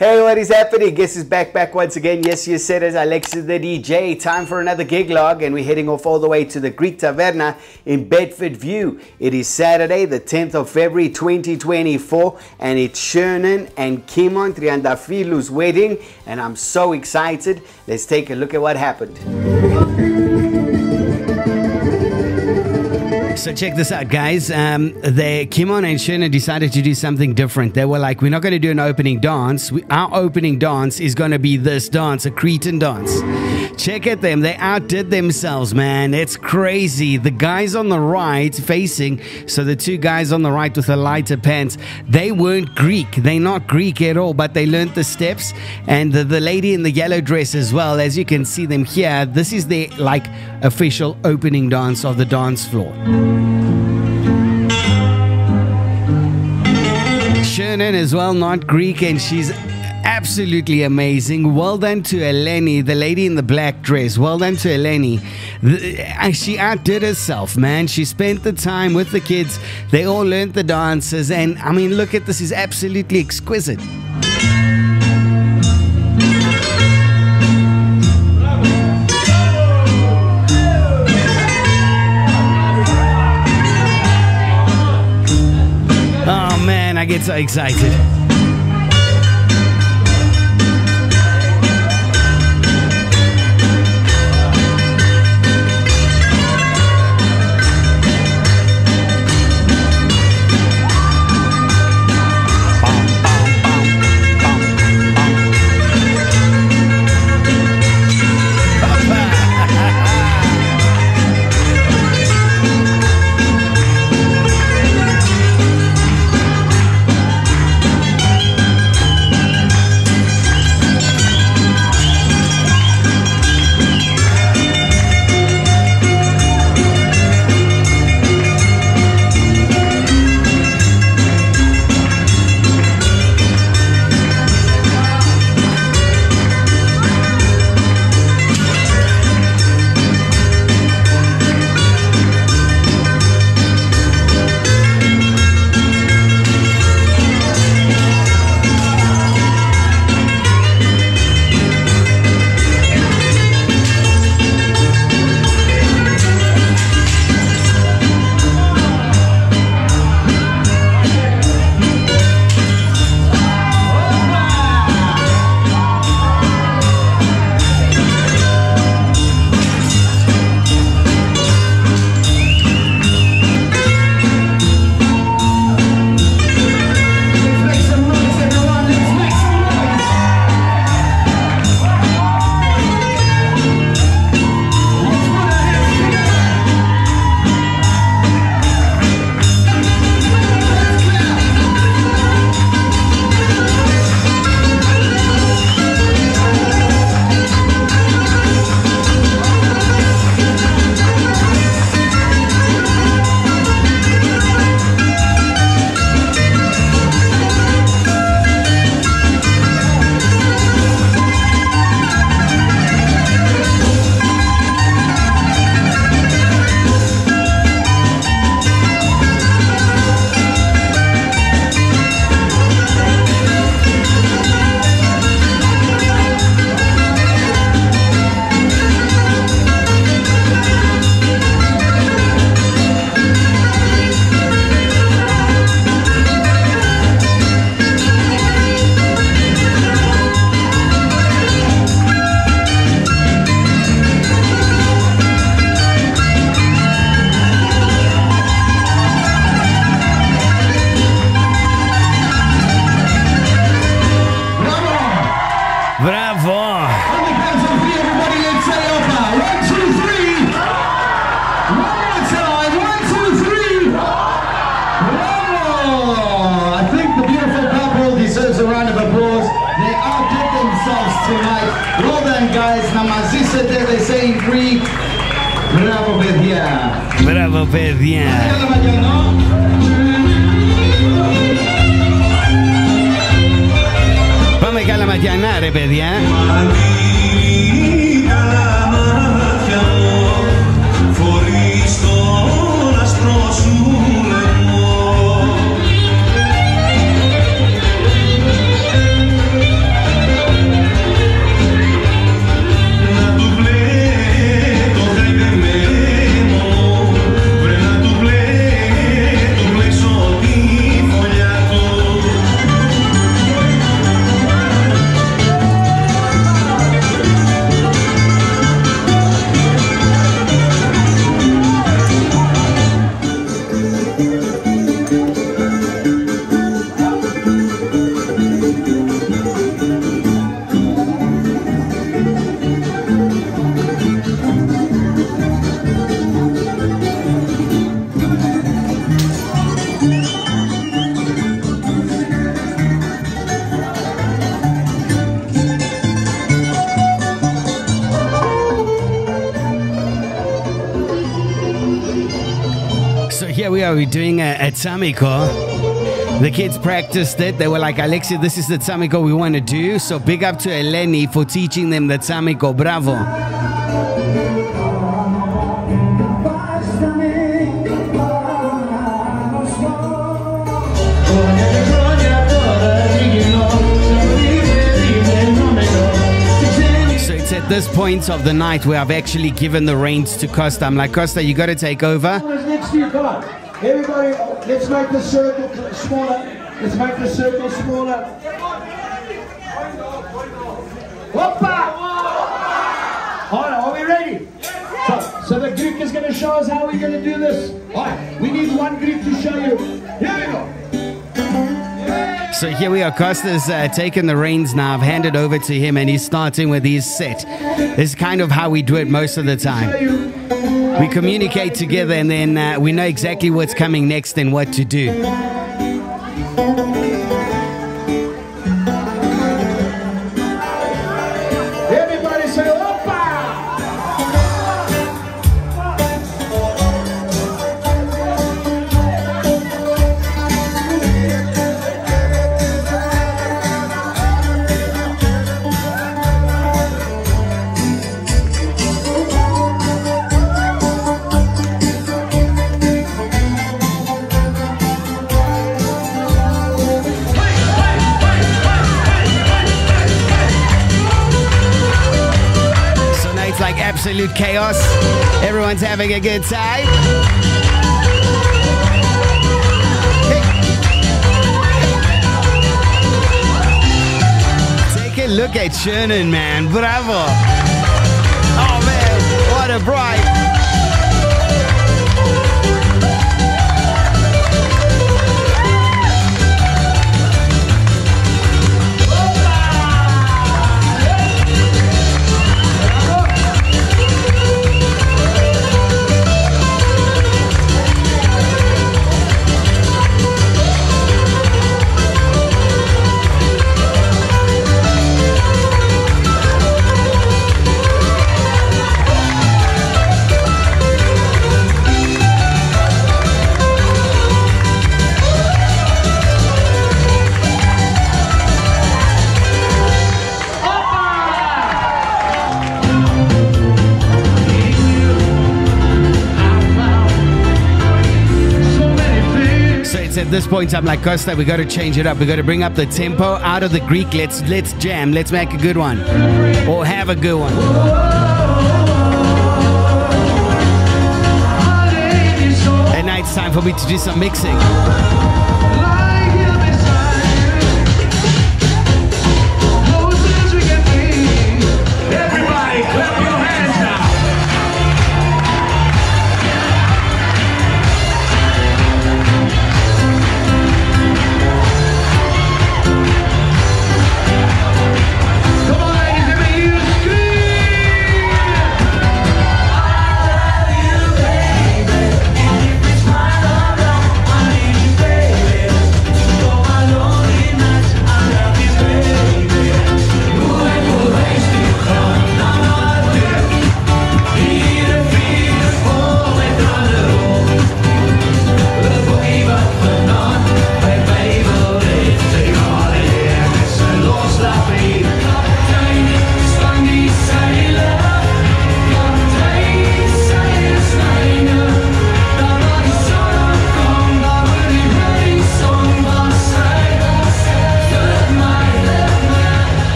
Hey, what is happening? Guess who's back once again? Yes, you said it, Alexis the DJ. Time for another gig log, and we're heading off all the way to the Greek Taverna in Bedfordview. It is Saturday, the 10th of February, 2024, and it's Shernon and Kimon, Triantafillou's wedding, and I'm so excited. Let's take a look at what happened. So check this out, guys. Kimon and Shernon decided to do something different. They were like, we're not going to do an opening dance. Our opening dance is going to be this dance, a Cretan dance. Check at them. They outdid themselves, man. It's crazy. The guys on the right facing, so the two guys on the right with the lighter pants, they weren't Greek. They're not Greek at all, but they learned the steps. And the lady in the yellow dress as well, as you can see them here, this is their like official opening dance of the dance floor. Shernon as well, not Greek, and she's absolutely amazing. Well done to Eleni, the lady in the black dress. Well done to Eleni. She outdid herself, man. She spent the time with the kids. They all learned the dances, and I mean, look at this. Is absolutely exquisite. Oh man, I get so excited. Bravo! Everybody, let's say up. 1, 2, 3. One more time. 1, 2, 3. Bravo! I think the beautiful couple deserves a round of applause. They outdid themselves tonight. Well done, guys. Namazisete, they say in Greek. Bravo, παιδιά. Bravo, παιδιά. Πάμε καλαματιανά, ρε παιδιά. Here we are, we're doing a tsamiko. The kids practiced it. They were like, Alexia, this is the tsamiko we want to do. So big up to Eleni for teaching them the tsamiko. Bravo. So it's at this point of the night where I've actually given the reins to Costa. I'm like, Costa, you got to take over. Come on, everybody, let's make the circle smaller. Let's make the circle smaller. Hoppa! All right, are we ready? So the Greek is going to show us how we're going to do this. All right, we need one Greek to show you. Here we go. So here we are, Costa's taken the reins now. I've handed over to him and he's starting with his set. This is kind of how we do it most of the time. We communicate together and then we know exactly what's coming next and what to do. Everybody say, Oppa! Absolute chaos. Everyone's having a good time. Hey. Take a look at Shernon, man. Bravo. Oh, man. What a bride. At this point, I'm like, Costa, we got to change it up. We got to bring up the tempo out of the Greek. Let's jam. Let's make a good one, or have a good one. And now it's time for me to do some mixing. Everybody, clap your hands now.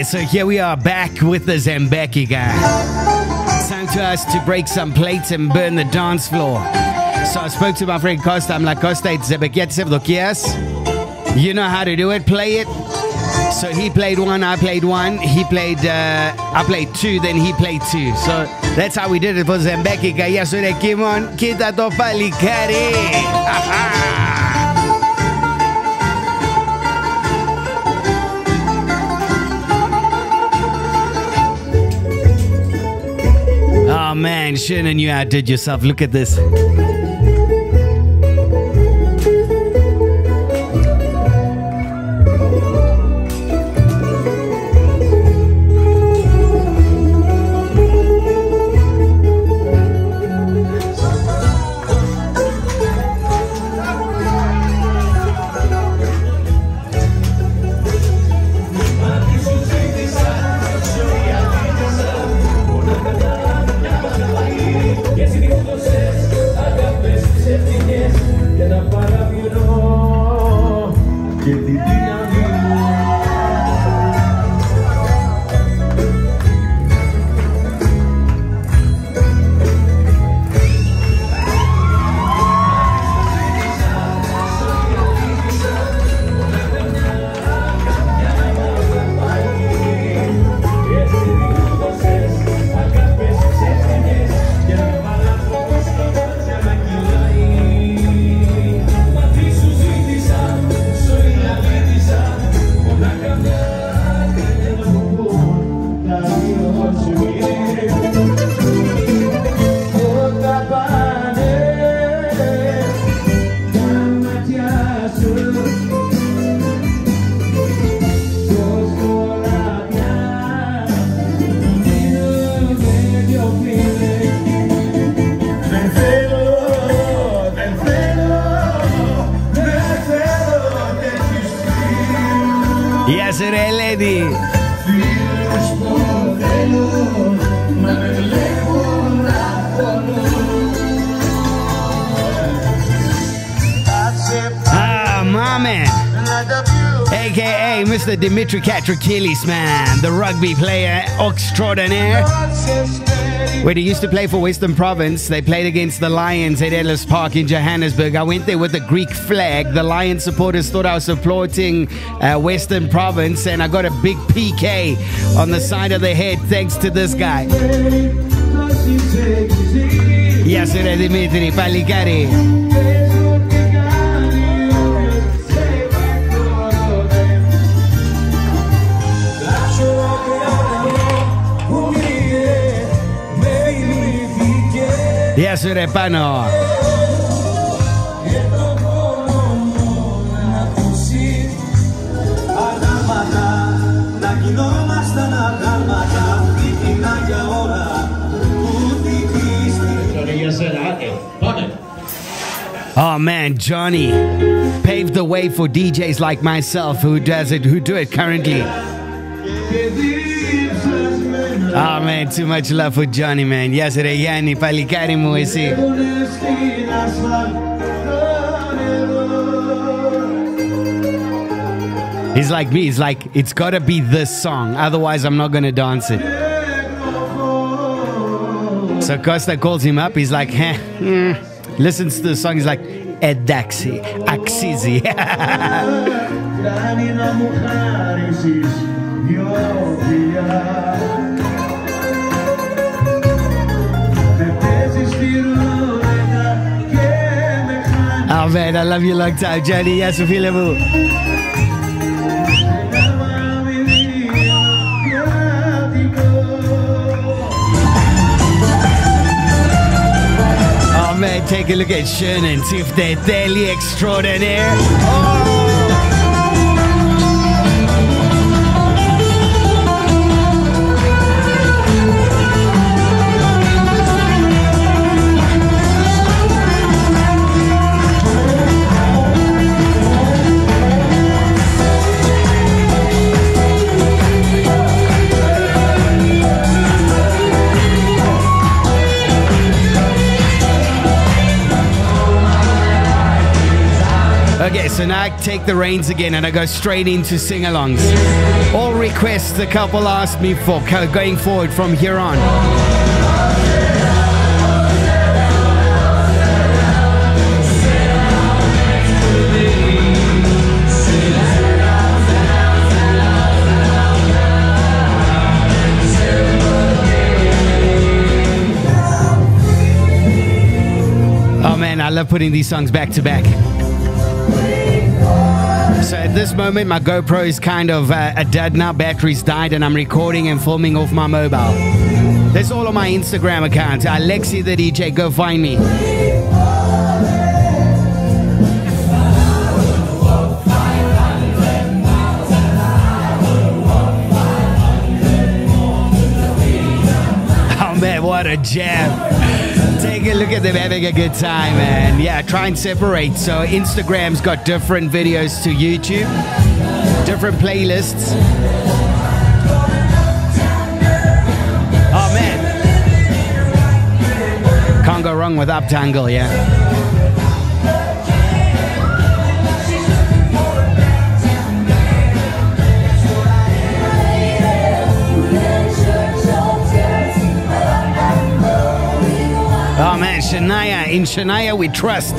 so here we are back with the Zambeki guy. It's time to us to break some plates and burn the dance floor. So I spoke to my friend Costa. I'm like, Costa, it's you know how to do it, play it. So he played one, I played one. He played, I played two, then he played two. So that's how we did it for Zambeki guy. Yes, so Kimon, kita to palikari. Oh man, Shernon, you outdid yourself. Look at this. Yes, lady. Ah, my man. AKA Mr. Dimitri Katrakilis, man. The rugby player extraordinaire. Where he used to play for Western Province. They played against the Lions at Ellis Park in Johannesburg. I went there with the Greek flag. The Lions supporters thought I was supporting Western Province, and I got a big PK on the side of the head thanks to this guy. Yes, Dimitri Palikari. Yes, Repano. Oh man, Johnny paved the way for DJs like myself who do it currently. Oh man, too much love for Johnny, man. Yes, Reyani Palikari Muesi. He's like me. He's like, it's gotta be this song, otherwise I'm not gonna dance it. So Costa calls him up. He's like, listens to the song. He's like, Edaxi, Axizi. Oh man, I love you long time, Johnny. Yes, available. Oh man, take a look at Shernon. See if they're daily extraordinaire. Oh. Okay, So now I take the reins again and I go straight into sing-alongs. All requests the couple asked me for going forward from here on. Oh man, I love putting these songs back to back. So at this moment, my GoPro is kind of a dud now. Battery's died and I'm recording and filming off my mobile. That's all on my Instagram account. Alexi the DJ, go find me. Oh man, what a jam. Take a look at them having a good time, man. Yeah, try and separate. So Instagram's got different videos to YouTube, different playlists. Oh man, can't go wrong with Uptangle, yeah. Oh man, Shania, in Shania we trust.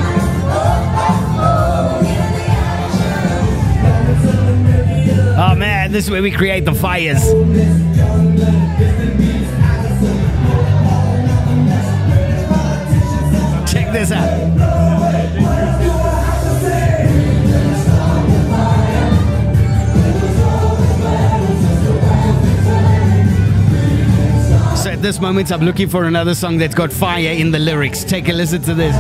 Oh man, this is where we create the fires. Check this out. So at this moment, I'm looking for another song that's got fire in the lyrics. Take a listen to this.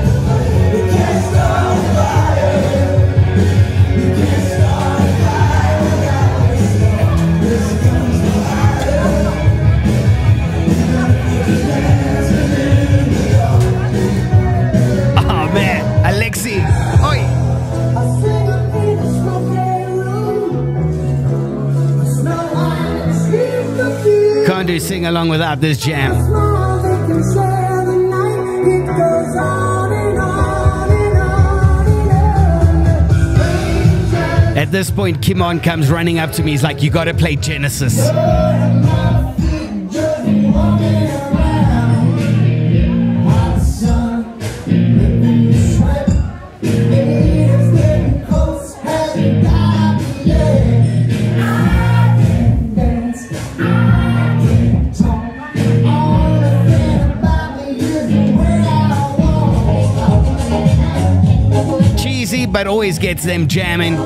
Oh man, Alexi, oi! Can't do sing along without this jam. At this point, Kimon comes running up to me. He's like, you gotta play Genesis. But always gets them jamming.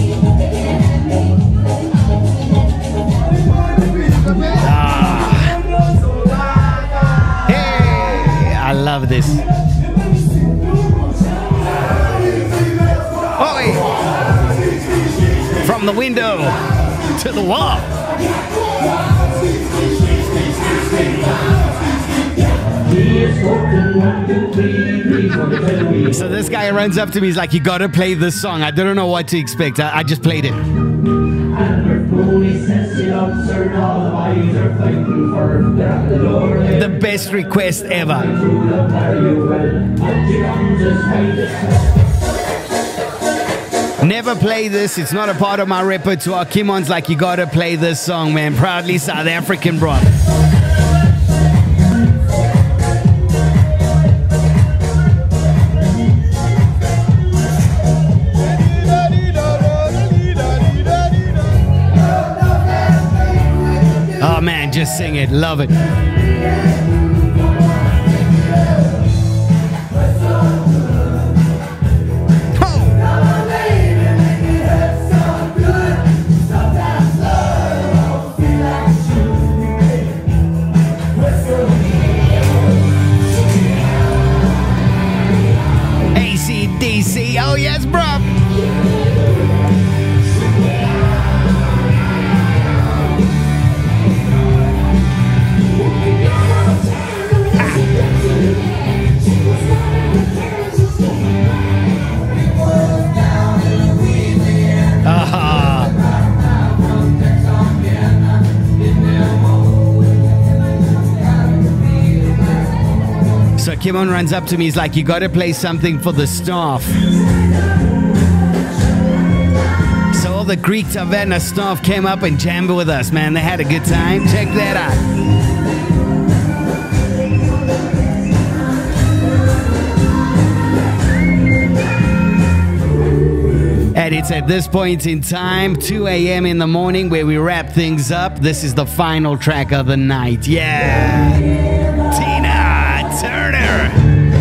Hey, I love this. Oi! From the window to the wall. So this guy runs up to me, he's like, you gotta play this song. I don't know what to expect. I just played it. The best request ever. Never play this, it's not a part of my repertoire. Kimon's like, you gotta play this song, man. Proudly South African, bro. Oh man, just sing it, love it. AC/DC, oh yes, bro. So Kimon runs up to me, he's like, you gotta play something for the staff. So all the Greek Taverna staff came up and jammed with us, man. They had a good time. Check that out. And it's at this point in time, 2 a.m. in the morning, where we wrap things up. This is the final track of the night. Yeah! Tina Turner!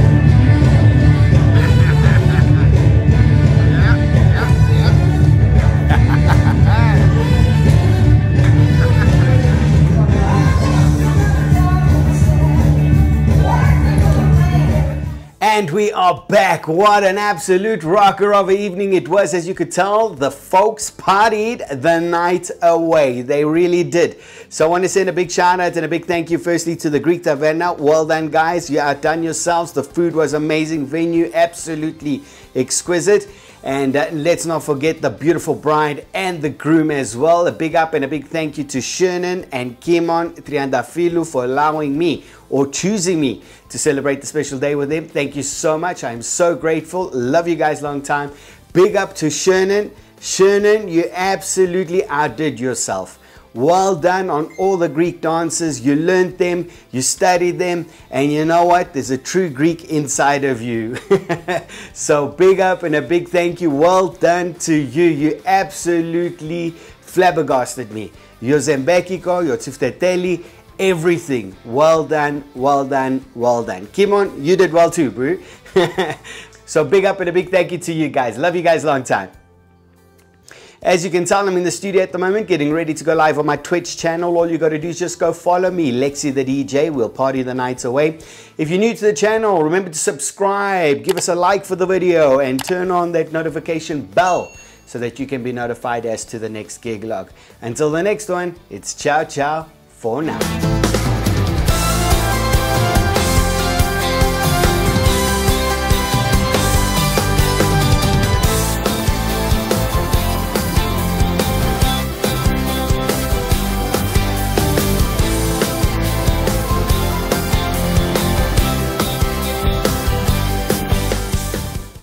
And we are back. What an absolute rocker of an evening it was. As you could tell, the folks partied the night away. They really did. So I want to send a big shout out and a big thank you firstly to the Greek Taverna. Well done, guys. You outdone yourselves. The food was amazing. Venue absolutely exquisite. And let's not forget the beautiful bride and the groom as well. A big up and a big thank you to Shernon and Kimon, Triantafillou, for allowing me or choosing me to celebrate the special day with them. Thank you so much. I'm so grateful. Love you guys long time. Big up to Shernon. Shernon, you absolutely outdid yourself. Well done on all the Greek dances. You learned them, you studied them, and you know what? There's a true Greek inside of you. So big up and a big thank you. Well done to you. You absolutely flabbergasted me. Your Zembekiko, your Tifteteli, everything. Well done, well done, well done. Kimon, you did well too, bro. So big up and a big thank you to you guys. Love you guys long time. As you can tell, I'm in the studio at the moment getting ready to go live on my Twitch channel. All you got to do is just go follow me, Lexi the DJ. We'll party the nights away. If you're new to the channel, remember to subscribe, give us a like for the video, and turn on that notification bell so that you can be notified as to the next gig log. Until the next one, it's ciao ciao for now.